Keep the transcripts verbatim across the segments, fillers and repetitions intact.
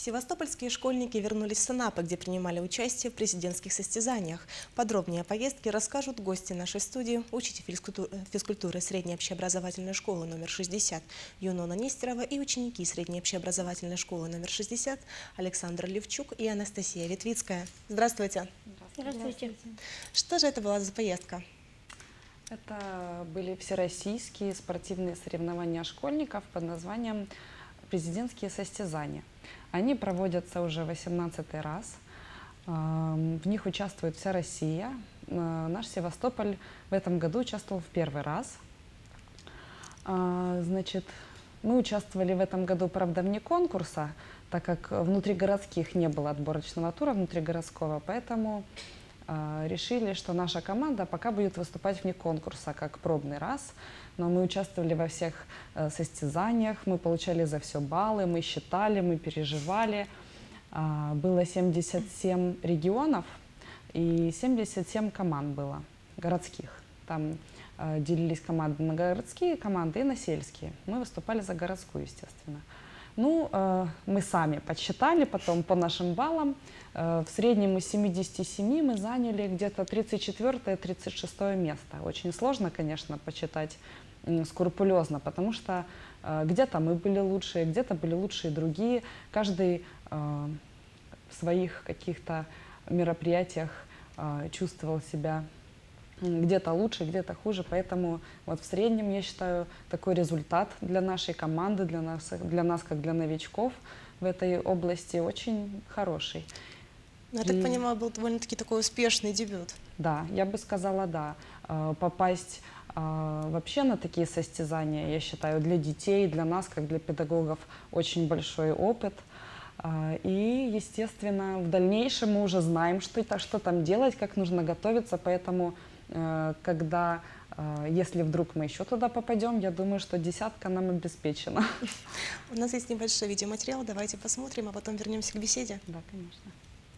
Севастопольские школьники вернулись с Анапы, где принимали участие в президентских состязаниях. Подробнее о поездке расскажут гости нашей студии, учитель физкультуры средней общеобразовательной школы номер шестьдесят Юнона Нестерова и ученики средней общеобразовательной школы номер шестьдесят Александр Левчук и Анастасия Литвицкая. Здравствуйте. Здравствуйте. Что же это была за поездка? Это были всероссийские спортивные соревнования школьников под названием «Президентские состязания». Они проводятся уже восемнадцатый раз. В них участвует вся Россия. Наш Севастополь в этом году участвовал в первый раз. Значит, мы участвовали в этом году, правда, вне конкурса, так как внутригородских не было отборочного тура внутригородского, поэтому решили, что наша команда пока будет выступать вне конкурса, как пробный раз. Но мы участвовали во всех э, состязаниях, мы получали за все баллы, мы считали, мы переживали. А, было семьдесят семь регионов и семьдесят семь команд было, городских. Там э, делились команды на городские команды и на сельские. Мы выступали за городскую, естественно. Ну, э, мы сами подсчитали потом по нашим баллам. Э, в среднем из семидесяти семи мы заняли где-то тридцать четвёртое — тридцать шестое место. Очень сложно, конечно, почитать э, скрупулезно, потому что э, где-то мы были лучшие, где-то были лучшие другие. Каждый э, в своих каких-то мероприятиях э, чувствовал себя где-то лучше, где-то хуже, поэтому вот в среднем, я считаю, такой результат для нашей команды, для нас, для нас как для новичков в этой области очень хороший. Ну, я так И... понимаю, был довольно-таки такой успешный дебют. Да, я бы сказала, да. Попасть вообще на такие состязания, я считаю, для детей, для нас, как для педагогов, очень большой опыт. И, естественно, в дальнейшем мы уже знаем, что, что там делать, как нужно готовиться, поэтому когда, если вдруг мы еще туда попадем, я думаю, что десятка нам обеспечена. У нас есть небольшой видеоматериал, давайте посмотрим, а потом вернемся к беседе. Да, конечно.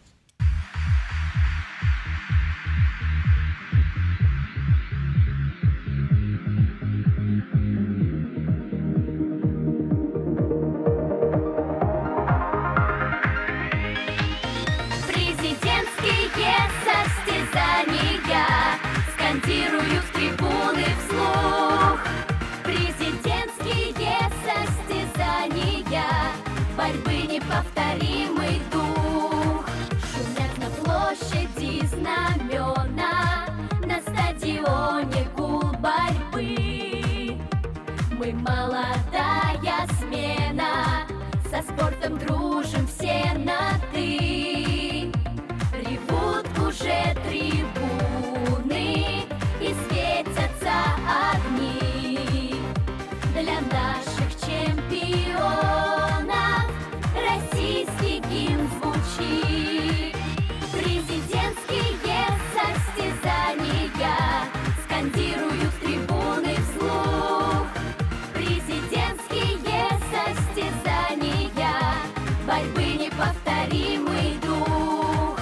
Скандируют трибуны вслух. Президентские состязания, борьбы неповторимый дух. Шумят на площади знамена, на стадионе гул борьбы. Мы молодая смена, со спортом дружим все на «ты». Ревут уже трибуны и светятся огни. Для наших чемпионов российский гимн звучит. Президентские состязания скандируют трибуны вслух. Президентские состязания, борьбы неповторимый дух.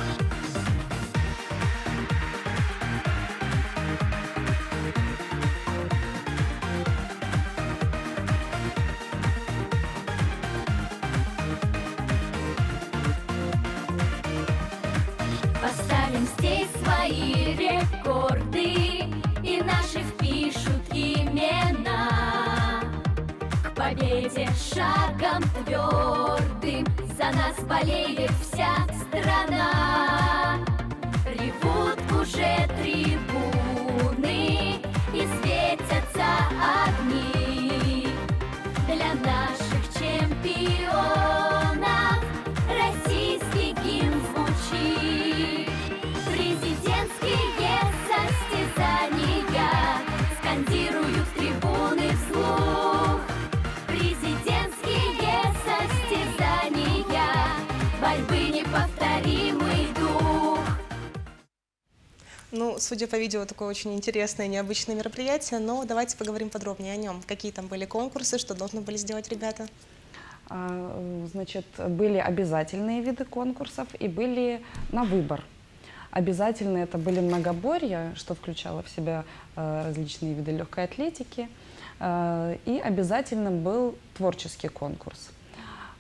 Поставим здесь свои рекорды, и наши впишут имена. К победе шагом твердым за нас болеет вся страна. Ревут уже трибуны и светятся огни. Для наших чемпионов российский гимн звучит. Президентские состязания скандируют трибуны вслух. Президентские состязания, борьбы неповторимый дух. Ну, судя по видео, такое очень интересное, необычное мероприятие, но давайте поговорим подробнее о нем. Какие там были конкурсы, что должны были сделать ребята? Значит, были обязательные виды конкурсов и были на выбор. Обязательно это были многоборья, что включало в себя различные виды легкой атлетики. И обязательно был творческий конкурс.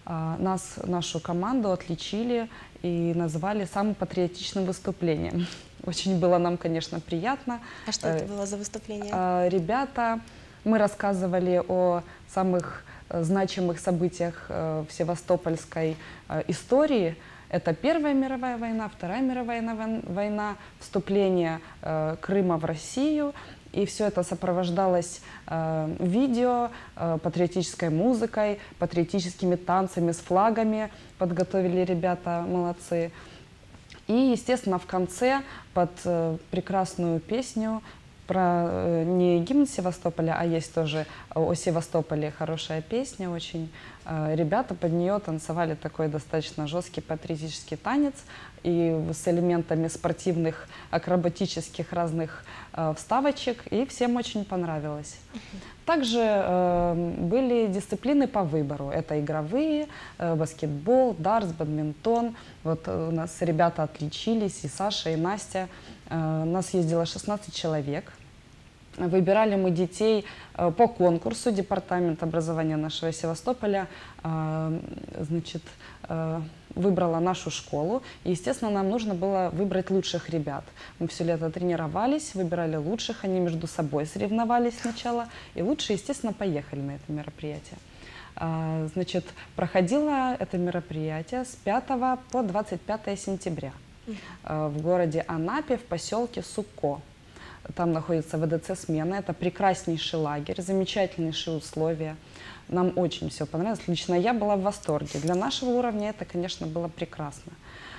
А, Нас, нашу команду отличили и назвали самым патриотичным выступлением. Очень было нам, конечно, приятно. А что это было за выступление? А, Ребята, мы рассказывали о самых э, значимых событиях э, в севастопольской э, истории. Это Первая мировая война, Вторая мировая война, война, вступление э, Крыма в Россию. И все это сопровождалось э, видео, э, патриотической музыкой, патриотическими танцами с флагами. Подготовили ребята, молодцы. И, естественно, в конце под э, прекрасную песню про э, не гимн Севастополя, а есть тоже о Севастополе хорошая песня очень. Э, ребята под нее танцевали такой достаточно жесткий патриотический танец и с элементами спортивных, акробатических разных э, вставочек, и всем очень понравилось. Также э, были дисциплины по выбору. Это игровые, э, баскетбол, дартс, бадминтон. Вот у нас ребята отличились, и Саша, и Настя. Э, у нас ездило шестнадцать человек. Выбирали мы детей э, по конкурсу. Департамент образования нашего Севастополя э, значит, э, выбрала нашу школу. И, естественно, нам нужно было выбрать лучших ребят. Мы все лето тренировались, выбирали лучших, они между собой соревновались сначала. И лучшие, естественно, поехали на это мероприятие. Э, значит, проходило это мероприятие с пятого по двадцать пятое сентября э, в городе Анапе, в поселке Суко. Там находится вэ дэ цэ «Смена». Это прекраснейший лагерь, замечательнейшие условия. Нам очень все понравилось. Лично я была в восторге. Для нашего уровня это, конечно, было прекрасно.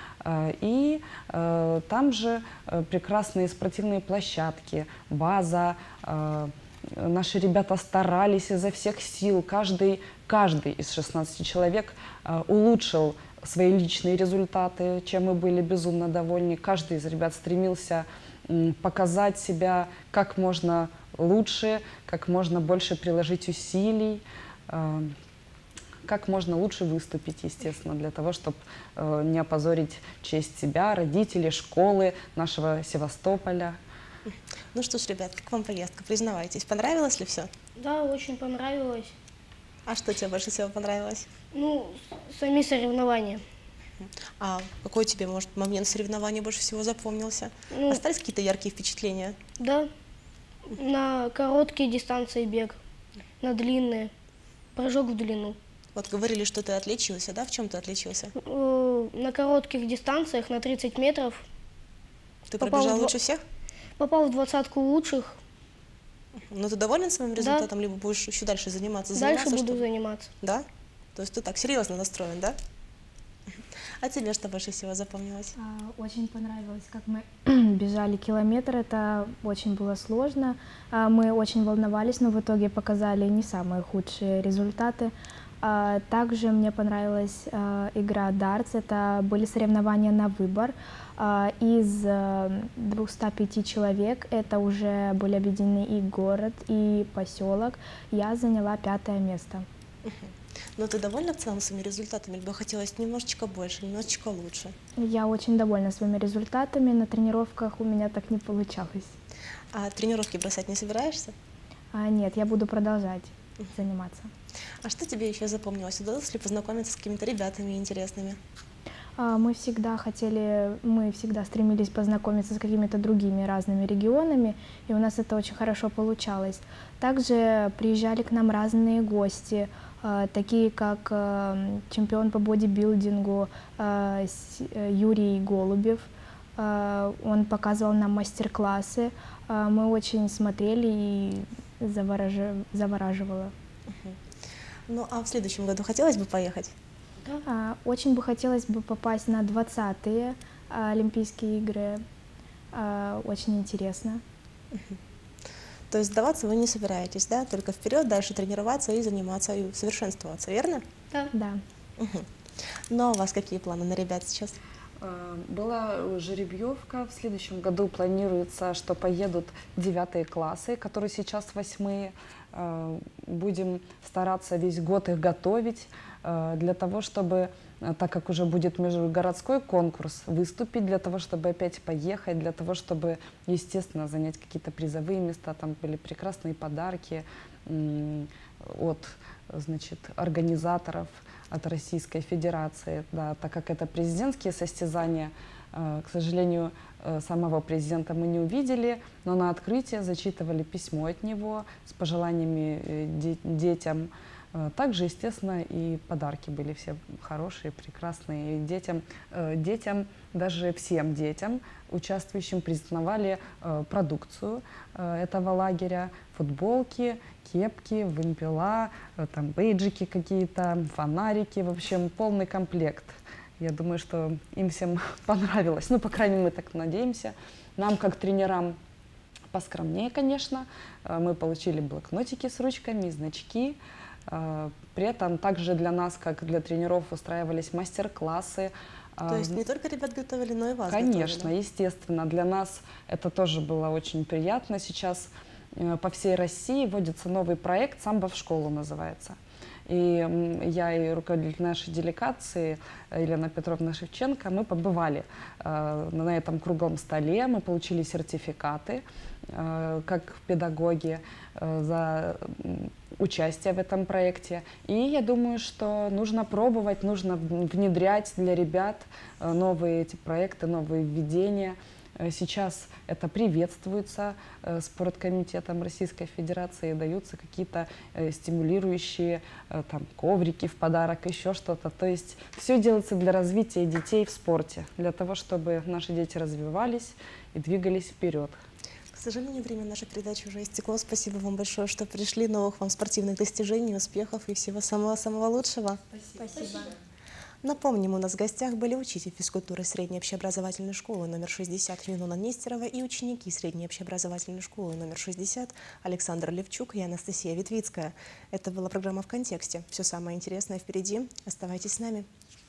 И э, там же прекрасные спортивные площадки, база. Э, наши ребята старались изо всех сил. Каждый, каждый из шестнадцати человек э, улучшил свои личные результаты, чем мы были безумно довольны. Каждый из ребят стремился показать себя как можно лучше, как можно больше приложить усилий, э, как можно лучше выступить, естественно, для того, чтобы э, не опозорить честь себя, родителей, школы, нашего Севастополя. Ну что ж, ребят, как вам поездка? Признавайтесь, понравилось ли все? Да, очень понравилось. А что тебе больше всего понравилось? Ну, сами соревнования. А какой тебе, может, момент соревнований больше всего запомнился? Ну, Остались какие-то яркие впечатления? Да, на короткие дистанции бег, на длинные, прыжок в длину. Вот говорили, что ты отличился, да? В чем ты отличился? Э, На коротких дистанциях, на тридцать метров, Ты попал пробежал в лучше всех? попал в двадцатку лучших. Ну ты доволен своим Да. результатом, либо будешь еще дальше заниматься? Дальше заниматься, буду чтобы- заниматься. Да? То есть ты так серьезно настроен, да? А тебе что больше всего запомнилось? А, Очень понравилось, как мы бежали километр, это очень было сложно. А, Мы очень волновались, но в итоге показали не самые худшие результаты. А, Также мне понравилась а, игра дартс, это были соревнования на выбор. А, Из а, двухсот пяти человек, это уже были объединены и город, и поселок, я заняла пятое место. Но ты довольна в целом своими результатами, либо хотелось немножечко больше, немножечко лучше? Я очень довольна своими результатами, на тренировках у меня так не получалось. А тренировки бросать не собираешься? А, Нет, я буду продолжать заниматься. А что тебе еще запомнилось? Удалось ли познакомиться с какими-то ребятами интересными? А, Мы всегда хотели, мы всегда стремились познакомиться с какими-то другими разными регионами, и у нас это очень хорошо получалось. Также приезжали к нам разные гости, а, такие как а, чемпион по бодибилдингу а, С- э, Юрий Голубев. А, Он показывал нам мастер-классы. А, Мы очень смотрели и заворажи- завораживало. Ну а в следующем году хотелось бы поехать? А, Очень бы хотелось бы попасть на двадцатые а, Олимпийские игры. А, Очень интересно. То есть сдаваться вы не собираетесь, да? Только вперед, дальше тренироваться и заниматься, и совершенствоваться, верно? Да. Да. Мгм. Ну а у вас какие планы на ребят сейчас? Э, Была жеребьевка. В следующем году планируется, что поедут девятые классы, которые сейчас восьмые. Э, Будем стараться весь год их готовить э, для того, чтобы, э, так как уже будет межгородской конкурс, выступить, для того, чтобы опять поехать, для того, чтобы, естественно, занять какие-то призовые места. Там были прекрасные подарки. М, от, значит, организаторов, от Российской Федерации, да, так как это президентские состязания. К сожалению, самого президента мы не увидели, но на открытие зачитывали письмо от него с пожеланиями детям. Также, естественно, и подарки были все хорошие, прекрасные. И детям, детям, даже всем детям, участвующим, признавали продукцию этого лагеря: футболки, кепки, вымпела, там, бейджики какие-то, фонарики, в общем, полный комплект. Я думаю, что им всем понравилось. Ну, по крайней мере, мы так надеемся. Нам, как тренерам, поскромнее, конечно. Мы получили блокнотики с ручками, значки. При этом также для нас, как для тренеров, устраивались мастер-классы. То есть не только ребят готовили, но и вас Конечно, готовили? Естественно. Для нас это тоже было очень приятно. Сейчас по всей России вводится новый проект «Самбо в школу» называется. И я и руководитель нашей делегации Елена Петровна Шевченко, мы побывали э, на этом круглом столе, мы получили сертификаты э, как педагоги э, за участие в этом проекте. И я думаю, что нужно пробовать, нужно внедрять для ребят новые эти проекты, новые введения. Сейчас это приветствуется э, спорткомитетом Российской Федерации, даются какие-то э, стимулирующие э, там, коврики в подарок, еще что-то. То есть все делается для развития детей в спорте, для того, чтобы наши дети развивались и двигались вперед. К сожалению, время нашей передачи уже истекло. Спасибо вам большое, что пришли. Новых вам спортивных достижений, успехов и всего самого-самого лучшего. Спасибо. Спасибо. Напомним, у нас в гостях были учитель физкультуры средней общеобразовательной школы номер шестьдесят Юнона Нестерова и ученики средней общеобразовательной школы номер шестьдесят Александр Левчук и Анастасия Витвицкая. Это была программа «В контексте». Все самое интересное впереди. Оставайтесь с нами.